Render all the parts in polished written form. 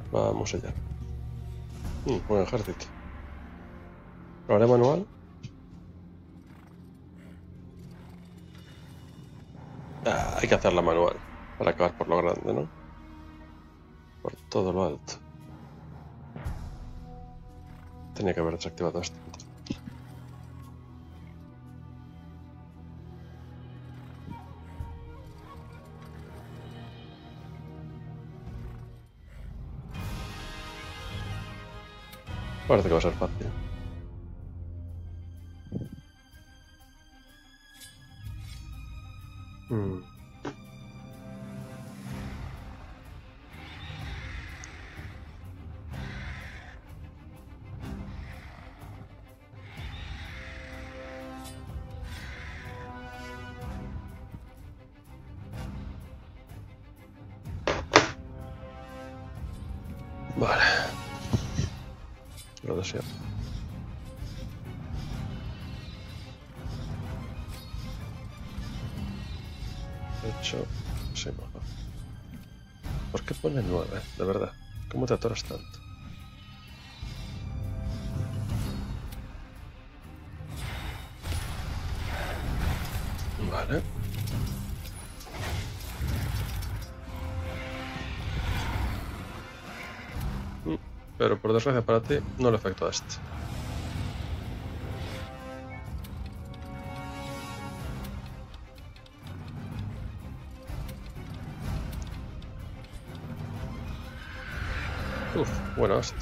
Vamos allá. Buen ejército. ¿Lo haré manual? Hay que hacerla manual para acabar por lo grande, ¿no? Por todo lo alto. Tenía que haber desactivado esto. Parece que va a ser fácil. Vale. Lo deseo. De hecho, sí, mejor. ¿Por qué pone 9? De verdad. ¿Cómo te atoras tanto? Vale. Pero por desgracia para ti no le afectó a este. Bueno, este.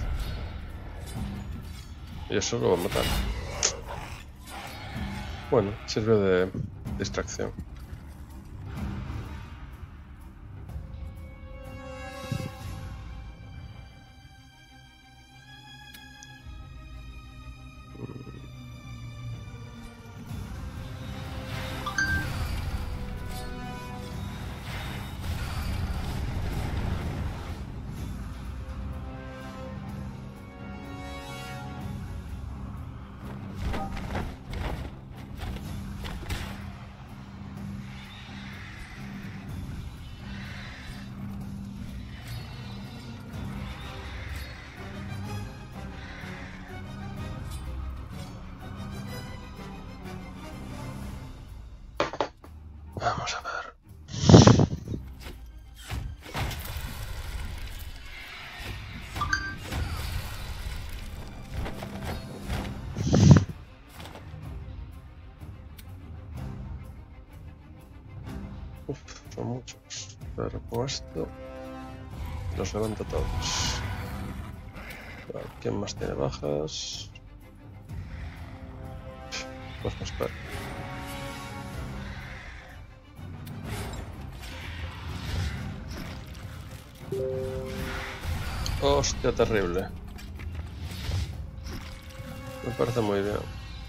Y eso lo va a matar. Bueno, sirve de distracción. Vamos a ver. Son muchos. Pero con esto los levanto todos. Vale, ¿quién más tiene bajas? Pues me espero. Hostia, terrible. Me parece muy bien.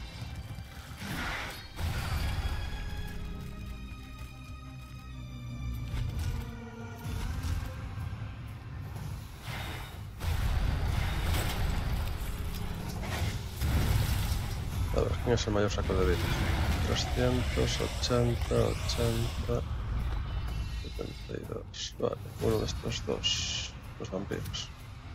A ver, ¿quién es el mayor saco de vida? 380, 80, 72. Vale, uno de estos dos, los vampiros.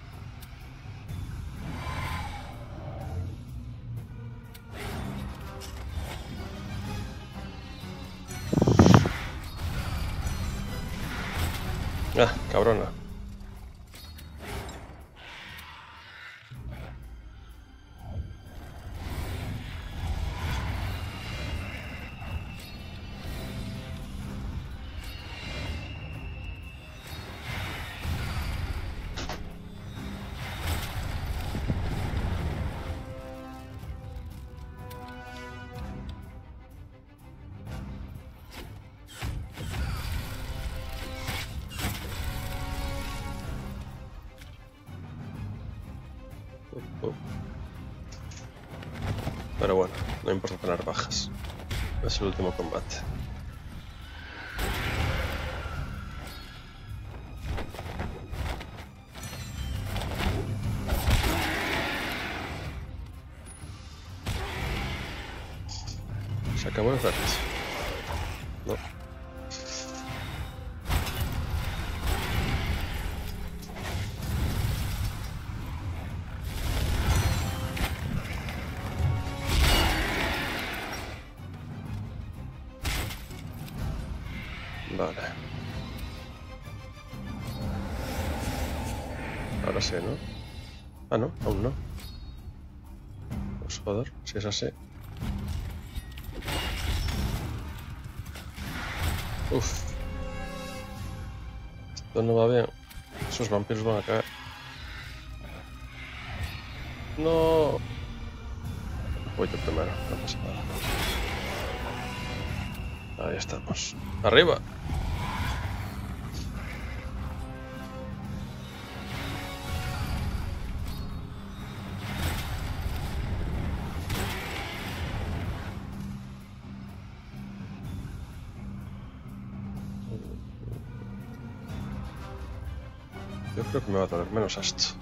Ah, cabrona. Pero bueno, no importa tener bajas. Es el último combate. Se acabó el reto. No. Vale. Ahora sí, ¿no? Ah, no, aún no. Pues joder, si es así. Uf. Esto no va bien. Esos vampiros van a caer. No. Voy yo primero, no pasa nada. Ahí estamos. ¡Arriba! Yo creo que me va a doler menos esto.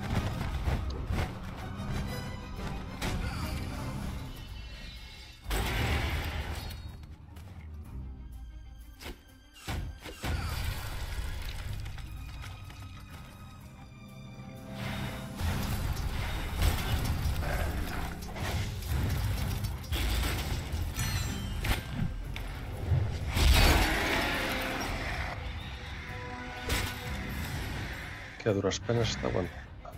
Que a duras penas está bueno.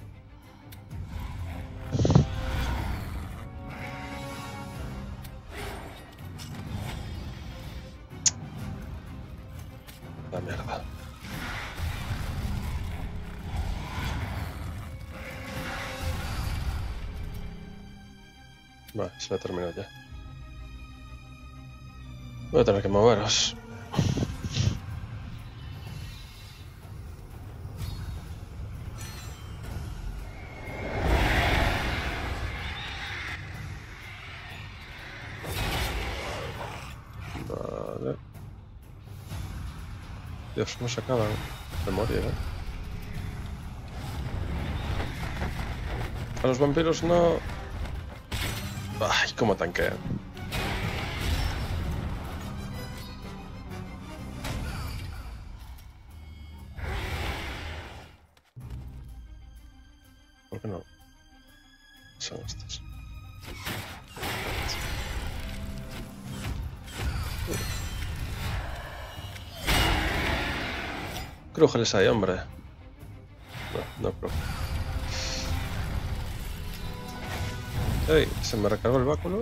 La mierda. Vale, se me terminó ya. Voy a tener que moveros. Vale. Dios, no se acaban de morir, ¿eh? A los vampiros no... Ay, cómo tanquean. ¿Por qué no? Son estos. Crújeles ahí, hombre. No creo. ¡Ey! ¿Se me recargó el báculo?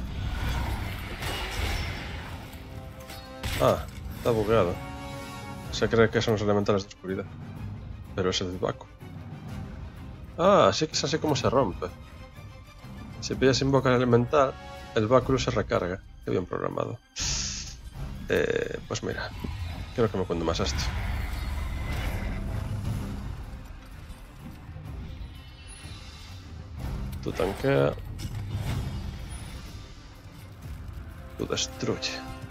Ah, está bugueado. Se cree que son los elementales de oscuridad. Pero es el báculo. Ah, sí que es así como se rompe. Si pillas invocar elemental, el báculo se recarga. Qué bien programado. Pues mira, creo que me cuento más esto. Tú tanquea. Tú destruye.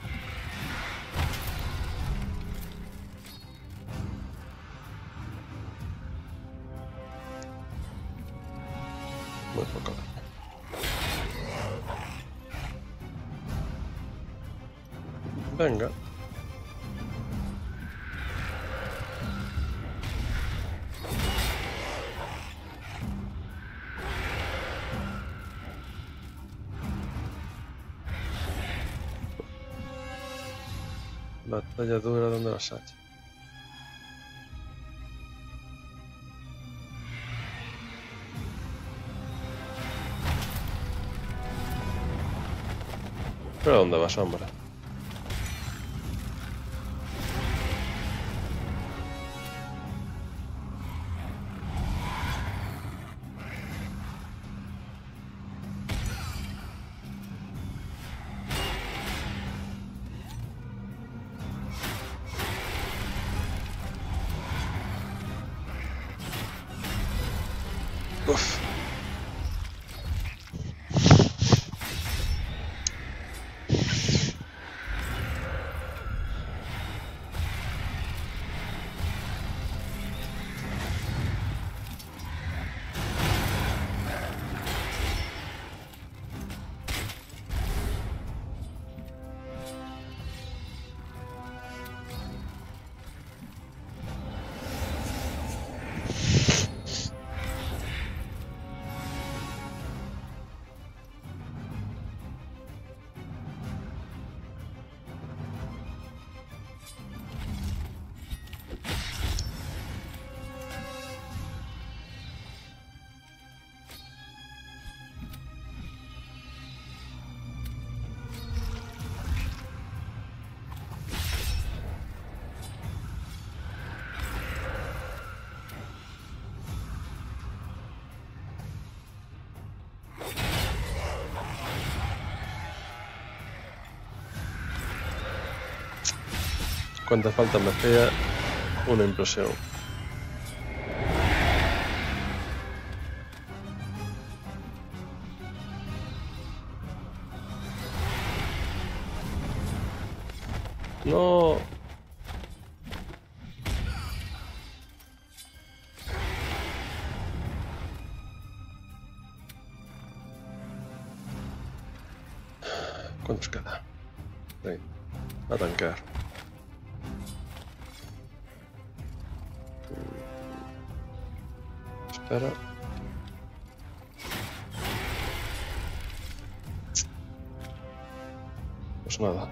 Muy poco. Venga. Batalla dura donde las haya. ¿Pero dónde vas, hombre? Uf. ¿Cuántas faltas me hacía una implosión? No. ¿Cuántos queda? Ahí. A tanquear. Espera. Pues nada.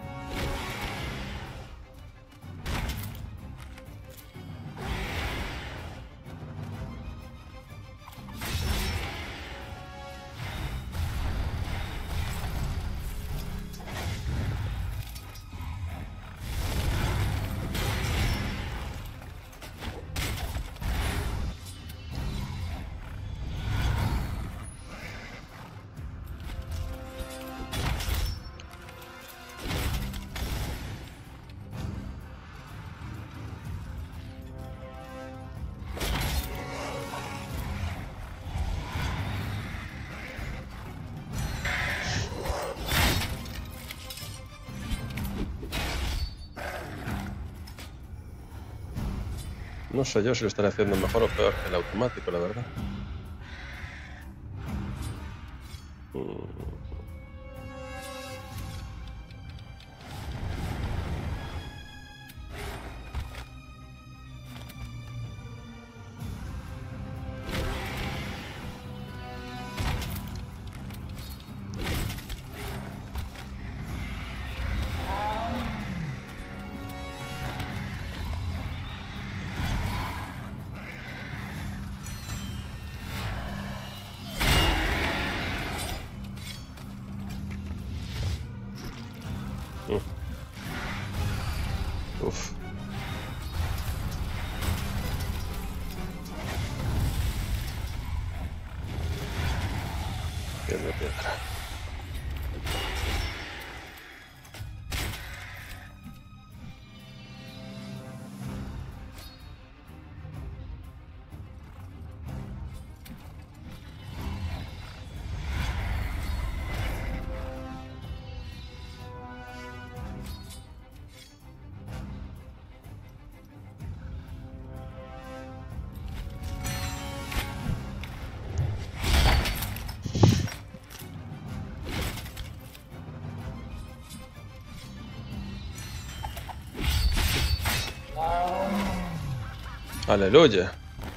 No sé yo si lo estaré haciendo mejor o peor que el automático, la verdad. Uf. Piedra, piedra. Aleluya.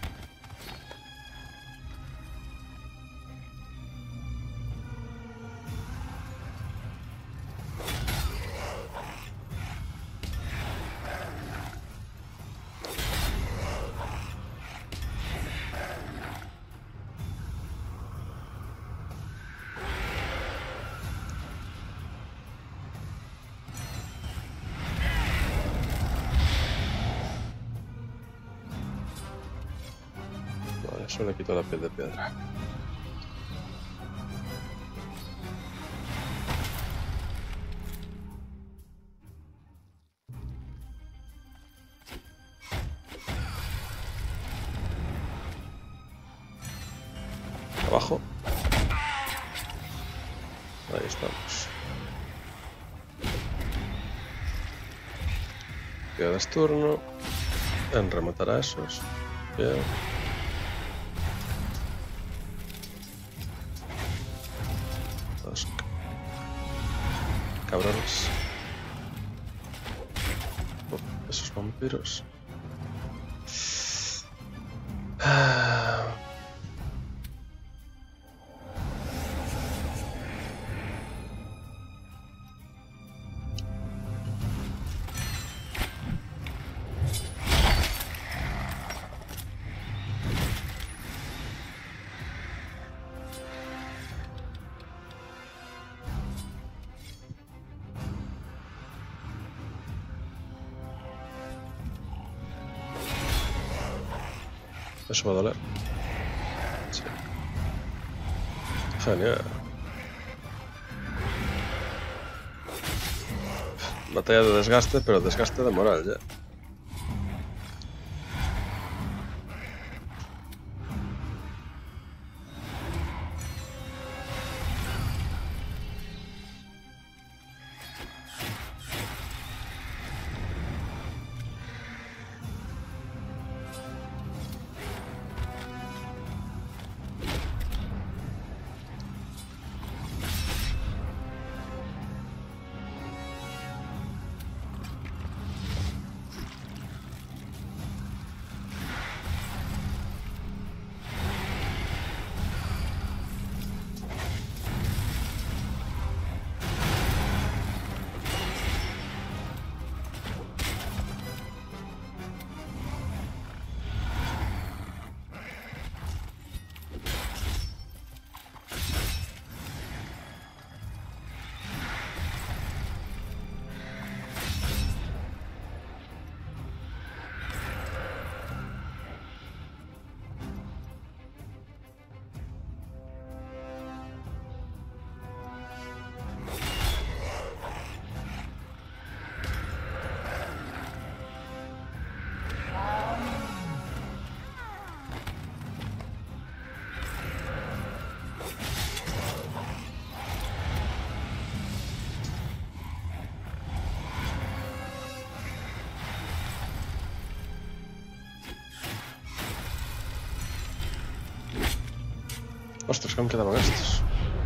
Vale, eso le quito la piel de piedra. Abajo. Ahí estamos. Quedas turno en rematar a esos. Bien. Los cabrones. Esos vampiros. Eso va a doler. Sí. Genial. Batalla de desgaste, pero desgaste de moral ya. Ostras, ¿cómo quedaban estos?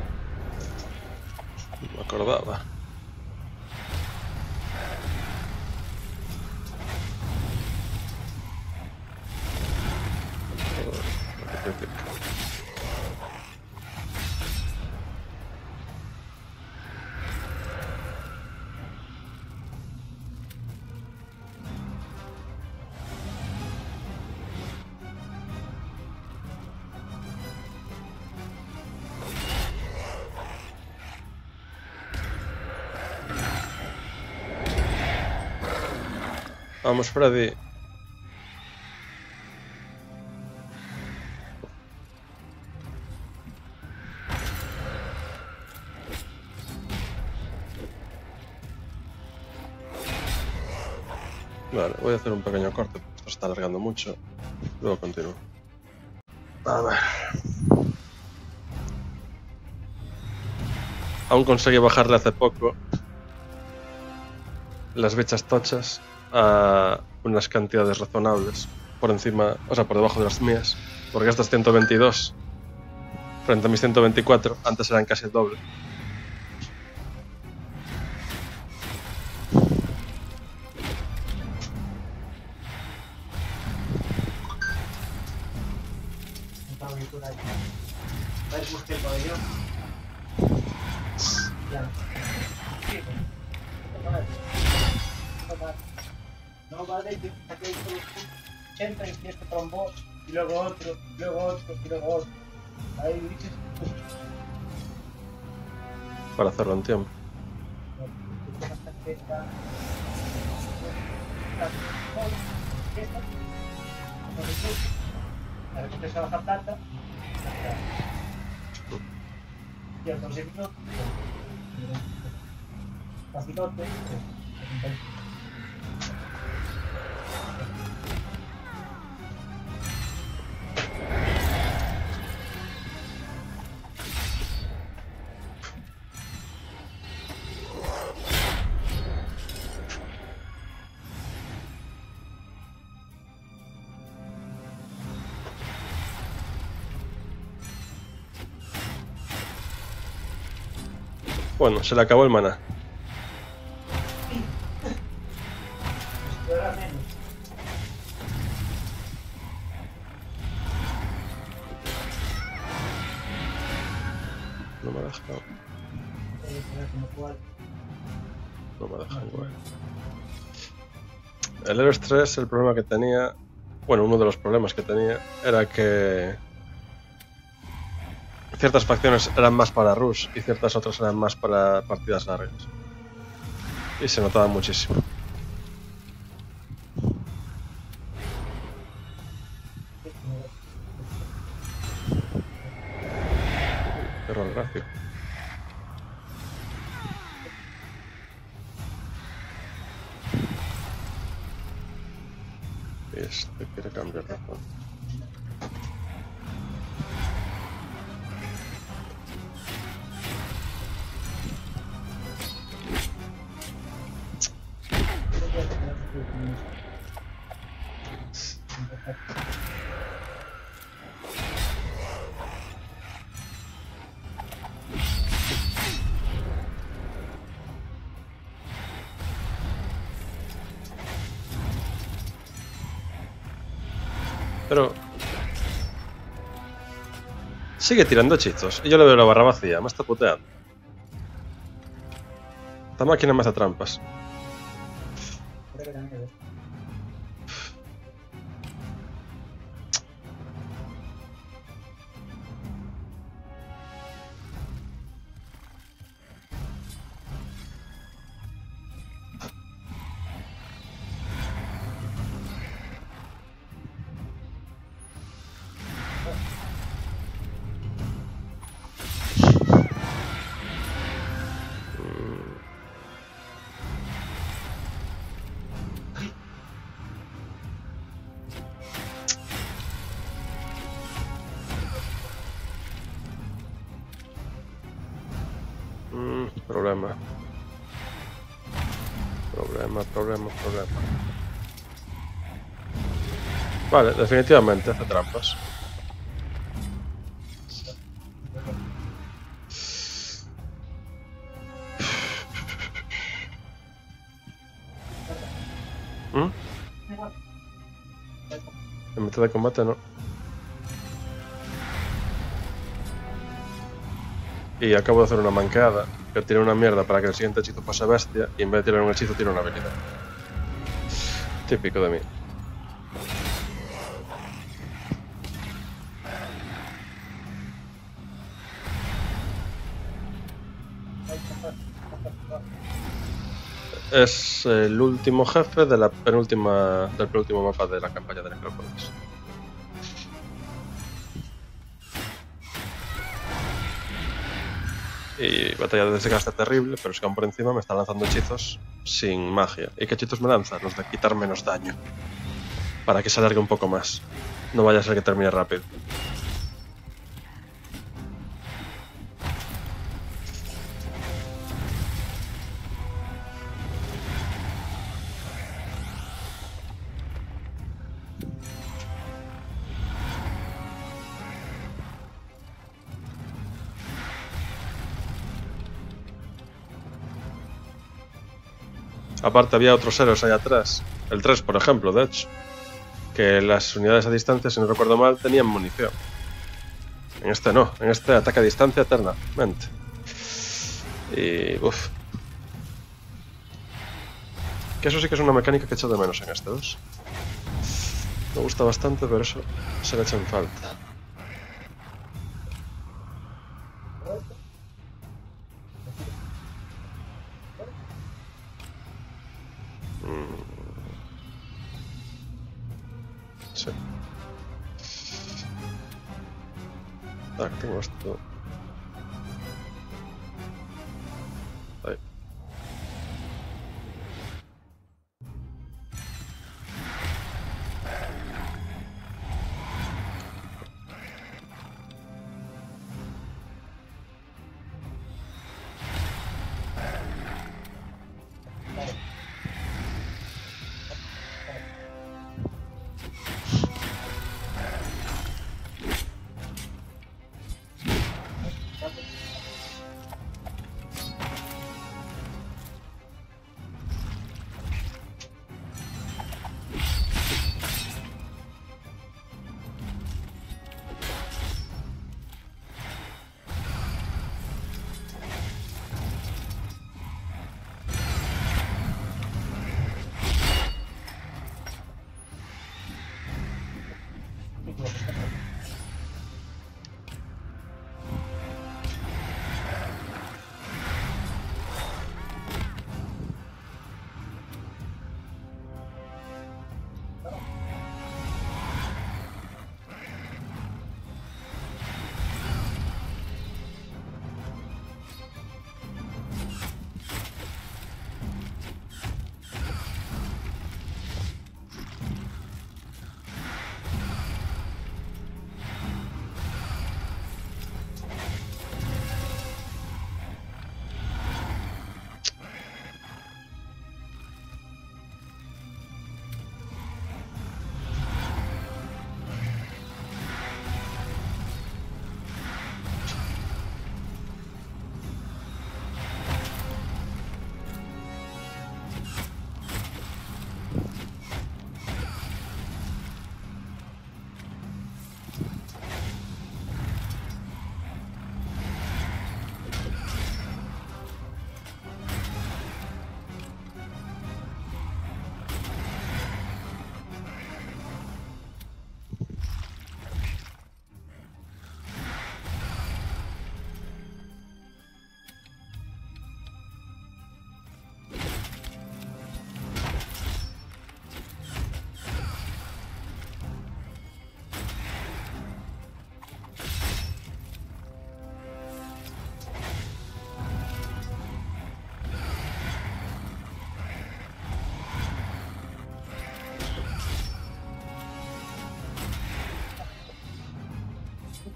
No me acordaba. Vamos, Freddy. Vale, voy a hacer un pequeño corte porque esto se está alargando mucho. Luego continúo. A ver. Aún conseguí bajarle hace poco las bichas tochas a unas cantidades razonables. Por encima, o sea, por debajo de las mías. Porque estas 122 frente a mis 124, antes eran casi el doble. No vale, que saqué 80 y este trombó, y luego otro, y luego otro, y luego otro. Ahí dices. Para hacerlo en tiempo. Ahora que te se baja plata, y al conseguirlo, facilote. Bueno, se le acabó el maná. Esto era menos. No me deja. No me deja igual. El Heroes 3, el problema que tenía, bueno, uno de los problemas que tenía era que ciertas facciones eran más para rush y ciertas otras eran más para partidas largas. Y se notaba muchísimo. Error gráfico. este quiere cambiar de fondo. Pero sigue tirando hechizos y yo le veo la barra vacía, me está puteando. Esta máquina me hace trampas. Problema. Vale, definitivamente hace trampas. En mitad de combate no. Y acabo de hacer una manqueada, que tiene una mierda para que el siguiente hechizo pase bestia, y en vez de tirar un hechizo tira una habilidad. Típico de mí. Es el último jefe de la del penúltimo mapa de la campaña de Necrópolis. Y batalla de desgaste terrible, pero es que aún por encima me está lanzando hechizos sin magia. ¿Y qué hechizos me lanza? Los de quitar menos daño. Para que se alargue un poco más. No vaya a ser que termine rápido. Aparte había otros héroes ahí atrás. El 3, por ejemplo, de hecho. Que las unidades a distancia, si no recuerdo mal, tenían munición. En este no. En este ataca a distancia eternamente. Y... uff. Que eso sí que es una mecánica que echo de menos en este 2. Me gusta bastante, pero eso se le echa en falta. Sí. Ah, tengo esto. Ahí.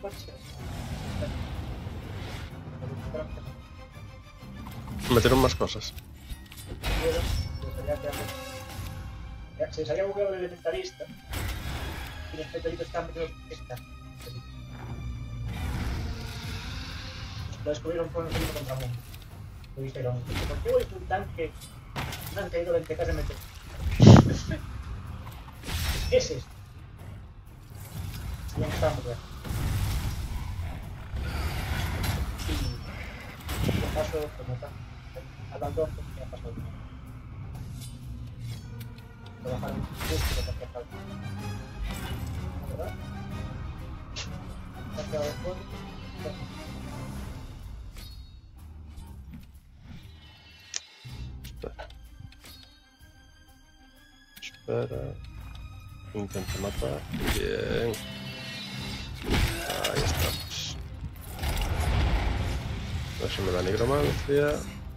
coche. Metieron más cosas. Se salía bugueado el elementalista y los meteoritos estaban metidos esta. Lo descubrieron con los mismos contra mundo. Lo dijeron, ¿por qué voy un tanque? No han caído 20 casas de meteoritos. ¿Qué es esto? Y ya estaban muy bien. Y de paso, como está, hablando, pues ya pasó. Lo bajaron justo porque falta. ¿Verdad? ¿Se ha quedado después? Espera. Intento matar. Bien. Ahí estamos. Eso me da nigromancia.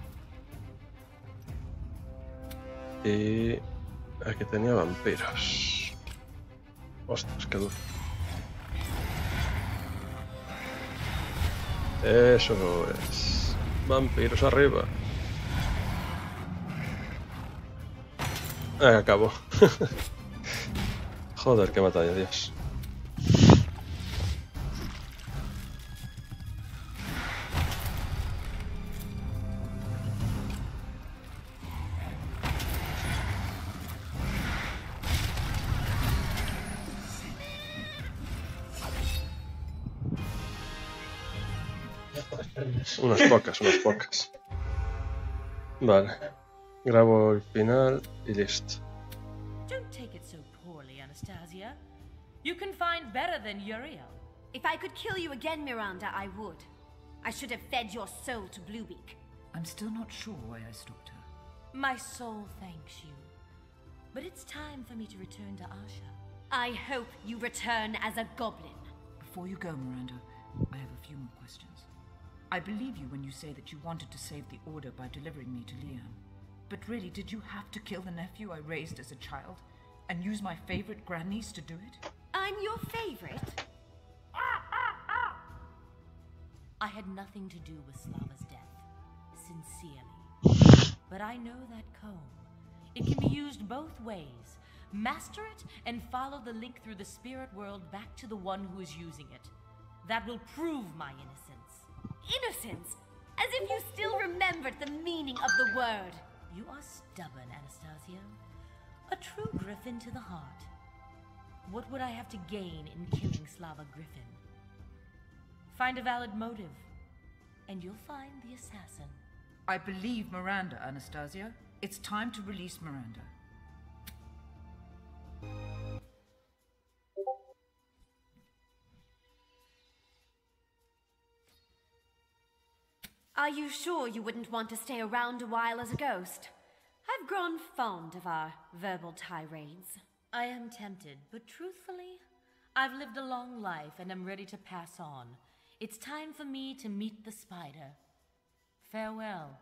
Y aquí tenía vampiros. Ostras, qué duro. Eso es. Vampiros arriba. Acabó. Joder, qué batalla, Dios. Unas pocas. Vale. Grabo el final y listo. Don't take it so poorly, Anastasia. You can find better than Uriel. If I could kill you again, Miranda, I would. I should have fed your soul to Bluebeak. I'm still not sure why I stopped her. My soul thanks you. But it's time for me to return to Asha. I hope you return as a goblin. Before you go, Miranda, I have a few more questions. I believe you when you say that you wanted to save the Order by delivering me to Liam. But really, did you have to kill the nephew I raised as a child? And use my favorite grandniece to do it? I'm your favorite? I had nothing to do with Slava's death. Sincerely. But I know that comb. It can be used both ways. Master it and follow the link through the spirit world back to the one who is using it. That will prove my innocence. Innocence? As if you still remembered the meaning of the word. You are stubborn, Anastasia. A true griffin to the heart. What would I have to gain in killing Slava Griffin? Find a valid motive, and you'll find the assassin. I believe Miranda, Anastasia. It's time to release Miranda. Are you sure you wouldn't want to stay around a while as a ghost? I've grown fond of our verbal tirades. I am tempted, but truthfully, I've lived a long life and am ready to pass on. It's time for me to meet the spider. Farewell.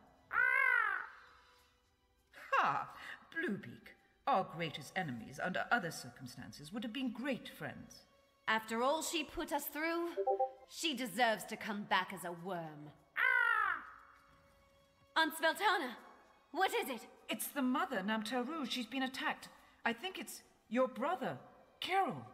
Ha! Bluebeak. Our greatest enemies, under other circumstances, would have been great friends. After all she put us through, she deserves to come back as a worm. Aunt Sveltana, what is it? It's the mother, Namtaru. She's been attacked. I think it's your brother, Carol.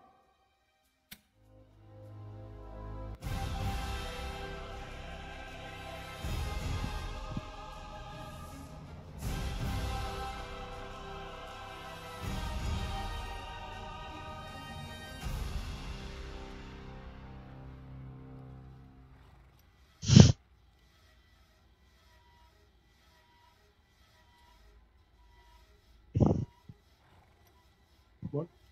Bueno.